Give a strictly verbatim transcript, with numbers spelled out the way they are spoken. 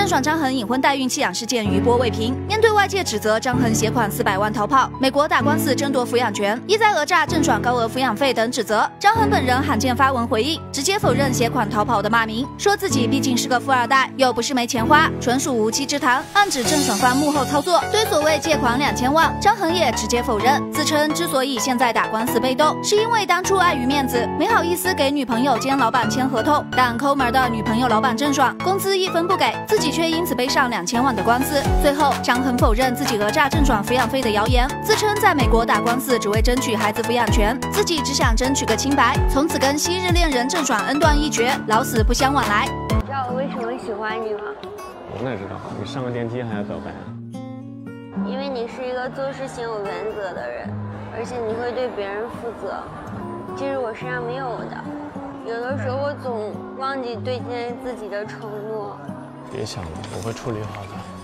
爽张恒隐婚代孕弃养事件余波未平，面对外界指责张恒携款四百万逃跑，美国打官司争夺抚养权，一再讹诈郑爽高额抚养费等指责，张恒本人罕见发文回应，直接否认携款逃跑的骂名，说自己毕竟是个富二代，又不是没钱花，纯属无稽之谈，暗指郑爽方幕后操作。对所谓借款两千万，张恒也直接否认，自称之所以现在打官司被斗，是因为当初碍于面子，没好意思给女朋友兼老板签合同，但抠门的女朋友老板郑爽工资一分不给，自己却因此背上两千万的官司。最后，张恒否认自己讹诈郑爽抚养费的谣言，自称在美国打官司只为争取孩子抚养权，自己只想争取个清白，从此跟昔日恋人郑爽恩断义绝，老死不相往来。 你知道我为什么喜欢你吗？ 我哪知道？你上个电梯还要表白？ 因为你是一个做事情有原则的人，而且你会对别人负责，这是我身上没有的。有的时候我总忘记兑现自己的承诺。 别想了，我会处理好的。